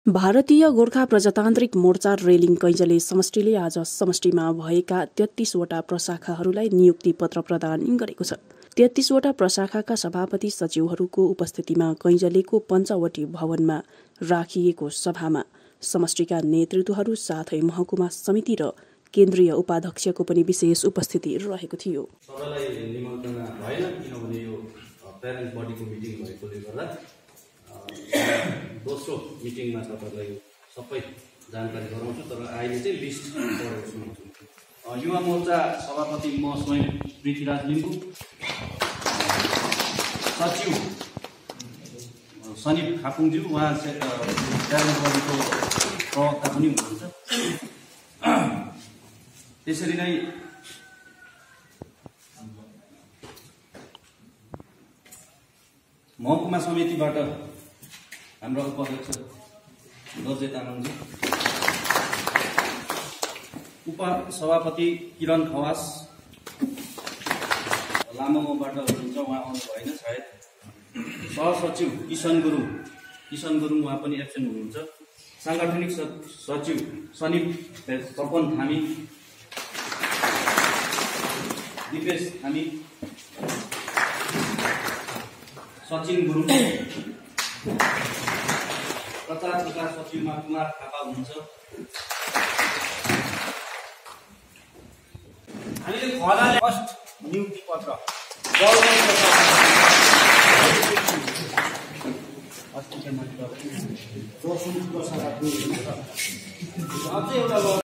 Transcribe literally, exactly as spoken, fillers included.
भारतीय गोर्खा प्रजातान्त्रिक मोर्चा रेलिङ कैंजले समष्टिले आज समष्टिमा भएका तेत्तीसवटा प्रशाखाहरूलाई नियुक्ति पत्र प्रदान गरेको छ। तेत्तीसवटा प्रशाखाका सभापति सचिवहरूको उपस्थितिमा कैंजलेको पञ्चवटी भवनमा राखिएको सभामा समष्टिका नेतृत्वहरू साथै महकुमा समिति र केन्द्रीय उपाध्यक्षको पनि विशेष उपस्थिति रहेको थियो। सबैलाई निमन्त्रणा भएन किनभने यो प्यारेन्ट बडीको मिटिङ भएकोले गर्दा दोस्रो मिटिङमा तपाईलाई सबै जानकारी गराउँछु। तर अहिले चाहिँ लिस्ट पढेको सुनाउँछु। युवा मोर्चा सभापति म स्वयं पृथ्वीराज लिम्बू, सचिव सनिप खापुङज्यू, उहाँ चाहिँ प्यारेन्ट बडीको प्रवक्ता पनि हुनुहुन्छ। त्यसरी नै महकुमा समितिबाट हाम्रो उपाध्यक्ष दर्जे तामाङजी, उपसभापति किरण खवास लामोबाट हुनुहुन्छ, उहाँ आउनु भएन सायद। सहसचिव किशन गुरुङ किशन गुरुङ उहाँ पनि एब्सेन्ट हुनुहुन्छ। साङ्गठनिक सचिव सनिप तपन थामी, दिपेश थामी, सचिन गुरुङ, प्रचार प्रसार सचिवमा कुमार थापा हुनुहुन्छ। हामीले खलाले फर्स्ट नियुक्ति पत्र अझै एउटा